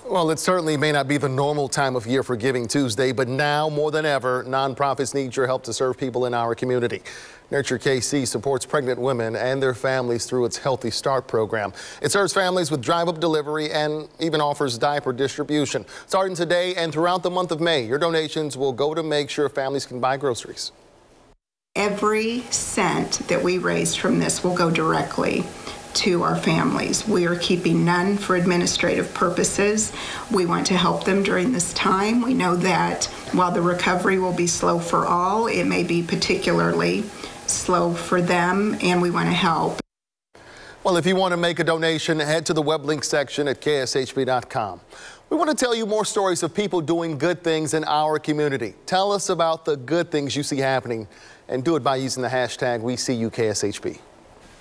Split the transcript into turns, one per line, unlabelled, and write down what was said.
Well, it certainly may not be the normal time of year for Giving Tuesday, but now more than ever, nonprofits need your help to serve people in our community. Nurture KC supports pregnant women and their families through its Healthy Start program. It serves families with drive-up delivery and even offers diaper distribution. Starting today and throughout the month of May, your donations will go to make sure families can buy groceries.
Every cent that we raise from this will go directly to our families. We are keeping none for administrative purposes. We want to help them during this time. We know that while the recovery will be slow for all, it may be particularly slow for them, and we want to help.
Well, if you want to make a donation, head to the web link section at KSHB.com. We want to tell you more stories of people doing good things in our community. Tell us about the good things you see happening, and do it by using the hashtag WeSeeYouKSHB.